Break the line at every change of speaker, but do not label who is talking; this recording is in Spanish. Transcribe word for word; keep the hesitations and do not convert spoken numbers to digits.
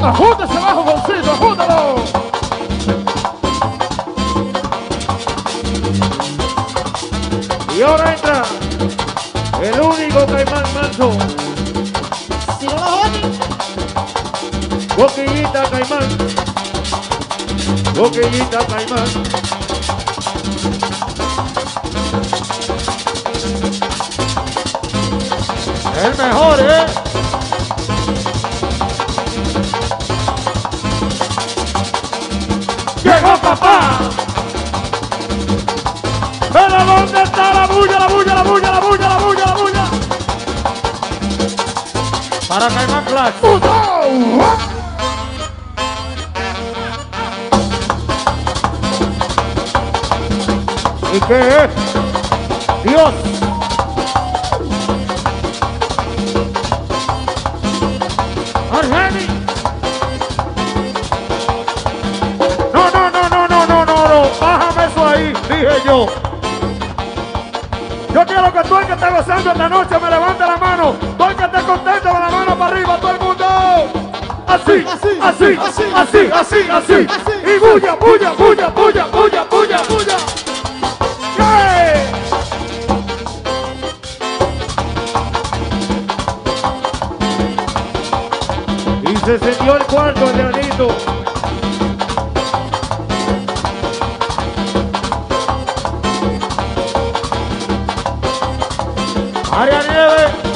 Ajútese abajo, Goncito, ajútalo. Y ahora entra el único Caimán manso.
Si no lo joden.
Boquillita Caimán. Boquillita Caimán. El mejor, ¿eh? ¡Llegó papá! ¿Pero dónde está la bulla, la bulla, la bulla, la bulla, la bulla, la bulla? Para Caimán Flash. ¿Y qué es? Dios. Argeni. No, no, no, no, no, no, no, no. Bájame eso ahí, dije yo. Yo quiero que tú el que esté gozando esta noche me levante la mano. Tú el que esté contento con la mano para arriba, todo el mundo. Así, así, así, así, así, así, así. Y bulla, bulla, bulla, bulla, bulla, bulla, bulla. ¡Yeah! Y se encendió el cuarto de Anito. María Nieves.